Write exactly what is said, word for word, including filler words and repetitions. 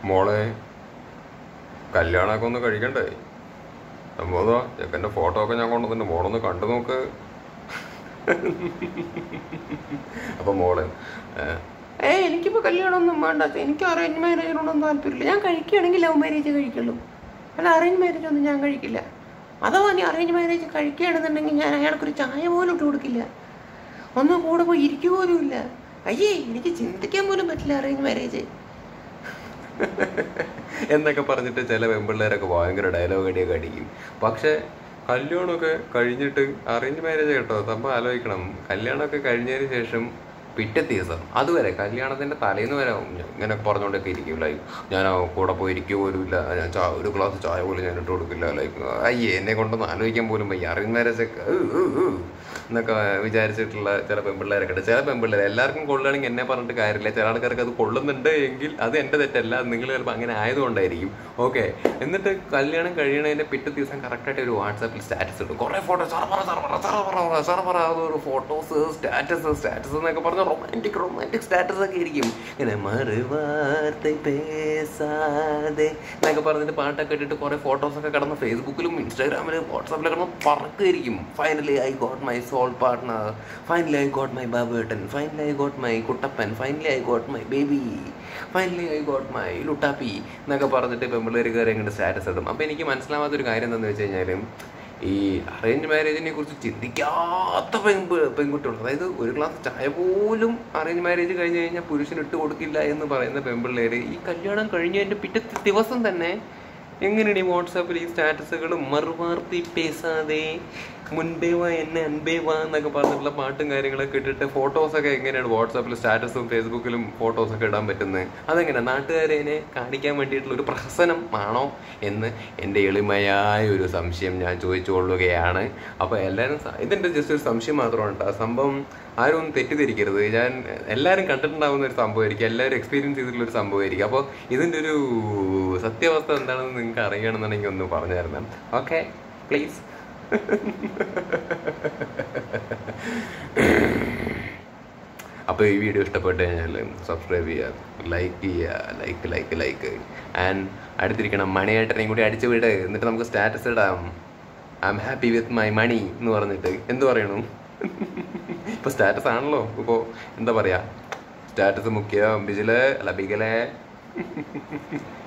മോളെ കല്യാണമൊക്കെ ഒന്ന് കഴിക്കണ്ടേ? സംഭവം ചെക്കൻ്റെ ഫോട്ടോ ഒക്കെ ഞാൻ കൊണ്ടുവന്നിട്ട് മോളൊന്ന് കണ്ടു നോക്ക്. അപ്പൊ മോള് ഏ എനിക്കിപ്പോൾ കല്യാണമൊന്നും വേണ്ട, എനിക്ക് അറേഞ്ച് മാരേജിനോടൊന്നും താല്പര്യമില്ല. ഞാൻ കഴിക്കുകയാണെങ്കിൽ ലവ് മാരേജ് കഴിക്കുള്ളൂ, അല്ല അറേഞ്ച് മാരേജ് ഒന്നും ഞാൻ കഴിക്കില്ല. അഥവാ നീ അറേഞ്ച് മാരേജ് കഴിക്കുകയാണെന്നുണ്ടെങ്കിൽ ഞാൻ അയാൾക്കൊരു ചായ പോലും ഇട്ട് കൊടുക്കില്ല, ഒന്നും കൂടെ പോയി ഇരിക്കുക പോലും ഇല്ല. അയ്യേ എനിക്ക് ചിന്തിക്കാൻ പോലും പറ്റില്ല അറേഞ്ച് മാരേജ് എന്നൊക്കെ പറഞ്ഞിട്ട് ചില പെൺപിള്ളേരൊക്കെ ഭയങ്കര ഡയലോഗ് അടിയൊക്കെ അടിക്കും. പക്ഷെ കല്യാണമൊക്കെ കഴിഞ്ഞിട്ട് അറേഞ്ച് മാരേജ് കേട്ടോ, സംഭവം ആലോചിക്കണം. കല്യാണമൊക്കെ കഴിഞ്ഞതിന് ശേഷം പിറ്റേ ദിവസം അതുവരെ കല്യാണത്തിൻ്റെ തലേന്ന് വരെ ഇങ്ങനെ പറഞ്ഞുകൊണ്ടൊക്കെ ഇരിക്കും. ലൈക്ക് ഞാൻ കൂടെ പോയി ഇരിക്കുക പോലും ഇല്ല, ഞാൻ ചാ ഒരു ഗ്ലാസ് ചായ പോലും ഞാൻ ഇട്ട് കൊടുക്കില്ല. ലൈക്ക് അയ്യേ എന്നെ കൊണ്ടൊന്ന് ആലോചിക്കാൻ പോലും വയ്യ, അറേഞ്ച് മാരേജൊക്കെ എന്നൊക്കെ വിചാരിച്ചിട്ടുള്ള ചില പെൺപിള്ളേരൊക്കെ ഉണ്ട്. ചില പെൺപിള്ളേർ എല്ലാവർക്കും കൊള്ളുകയാണെങ്കിൽ എന്നെ പറഞ്ഞിട്ട് കാര്യമില്ല. ചില ആൾക്കാർക്ക് അത് കൊള്ളുന്നുണ്ട് എങ്കിൽ അത് എൻ്റെ തെറ്റല്ല, നിങ്ങൾ ചിലപ്പോൾ അങ്ങനെ ആയതുകൊണ്ടായിരിക്കും. ഓക്കെ, എന്നിട്ട് കല്യാണം കഴിയണതിൻ്റെ പിറ്റേ ദിവസം കറക്റ്റായിട്ട് ഒരു വാട്സാപ്പിൽ സ്റ്റാറ്റസ് ഇടും, കുറേ ഫോട്ടോ സർവറ സർവറ സർവറ സർവറ ഒരു ഫോട്ടോസ് സ്റ്റാറ്റസ് സ്റ്റാറ്റസ് എന്നൊക്കെ പറഞ്ഞ റൊമാൻറ്റിക് റൊമാൻറ്റിക് സ്റ്റാറ്റസ് ഒക്കെ ഇരിക്കും. ഇങ്ങനെ മറുവാർത്ത പേസാതെ എന്നൊക്കെ പറഞ്ഞിട്ട് പാട്ടൊക്കെ ഇട്ടിട്ട് കുറേ ഫോട്ടോസൊക്കെ കിടന്ന് ഫേസ്ബുക്കിലും ഇൻസ്റ്റാഗ്രാമിലും വാട്സാപ്പിലും കിടന്ന് പറക്കായിരിക്കും. Finally I got my soul partner, finally I got my ബാബേട്ടൻ, finally I got my Kuttappan, finally I got my baby, finally I got my Luttappi എന്നൊക്കെ പറഞ്ഞിട്ട് പെൺപിള്ളേർ കയറി ഇങ്ങനെ സ്റ്റാറ്റസ് ഇടും. അപ്പോൾ എനിക്ക് മനസ്സിലാവാത്തൊരു കാര്യം എന്താണെന്ന് വെച്ച് കഴിഞ്ഞാൽ, ഈ അറേഞ്ച് മാരേജിനെ കുറിച്ച് ചിന്തിക്കാത്ത പെൺപ് പെൺകുട്ടികൾ, അതായത് ഒരു ഗ്ലാസ് ചായ പോലും അറേഞ്ച് മാരേജ് കഴിഞ്ഞ് കഴിഞ്ഞാൽ പുരുഷന് ഇട്ട് കൊടുക്കില്ല എന്ന് പറയുന്ന പെൺപിള്ളേർ ഈ കല്യാണം കഴിഞ്ഞതിൻ്റെ പിറ്റത്തെ ദിവസം തന്നെ എങ്ങനെയാണ് ഈ വാട്സാപ്പിൽ ഈ സ്റ്റാറ്റസുകളും മറുവാർത്തി പേസാതെ മുൻപേ വാ എന്നെ അൻപേ വാ എന്നൊക്കെ പറഞ്ഞിട്ടുള്ള പാട്ടും കാര്യങ്ങളൊക്കെ ഇട്ടിട്ട് ഫോട്ടോസൊക്കെ എങ്ങനെയാണ് വാട്സാപ്പിൽ സ്റ്റാറ്റസും ഫേസ്ബുക്കിലും ഫോട്ടോസൊക്കെ ഇടാൻ പറ്റുന്നത്? അതെങ്ങനെ നാട്ടുകാരെ കാണിക്കാൻ വേണ്ടിയിട്ടുള്ള ഒരു പ്രഹസനം ആണോ എന്ന് എൻ്റെ എളിമയായ ഒരു സംശയം ഞാൻ ചോദിച്ചു കൊള്ളുകയാണ്. അപ്പോൾ എല്ലാവരും ഇതിൻ്റെ ജസ്റ്റ് ഒരു സംശയം മാത്രമാണ് കേട്ടോ, സംഭവം ആരും ഒന്നും തെറ്റിദ്ധരിക്കരുത്. ഞാൻ എല്ലാവരും കണ്ടിട്ടുണ്ടാകുന്ന ഒരു സംഭവമായിരിക്കും, എല്ലാവരും എക്സ്പീരിയൻസ് ചെയ്തിട്ടുള്ള ഒരു സംഭവമായിരിക്കും. അപ്പോൾ ഇതിൻ്റെ ഒരു സത്യാവസ്ഥ എന്താണെന്ന് നിങ്ങൾക്ക് അറിയണമെന്നുണ്ടെങ്കിൽ ഒന്ന് പറഞ്ഞു തരണം. Okay please. അപ്പോൾ ഈ വീഡിയോ ഇഷ്ടപ്പെട്ട് കഴിഞ്ഞാൽ സബ്സ്ക്രൈബ് ചെയ്യുക, ലൈക്ക് ചെയ്യുക, ലൈക്ക് ലൈക്ക് ലൈക്ക് ആൻഡ് അടുത്തിരിക്കണം മണിയേട്ടനെയും കൂടി അടിച്ചു വിട്, എന്നിട്ട് നമുക്ക് സ്റ്റാറ്റസ് ഇടാം I am happy with my money എന്ന് പറഞ്ഞിട്ട്. എന്ത് പറയണു? ഇപ്പോൾ സ്റ്റാറ്റസ് ആണല്ലോ, ഇപ്പോൾ എന്താ പറയുക, സ്റ്റാറ്റസ് മുഖ്യ ബിജിലെ അല്ല ബിഗലെ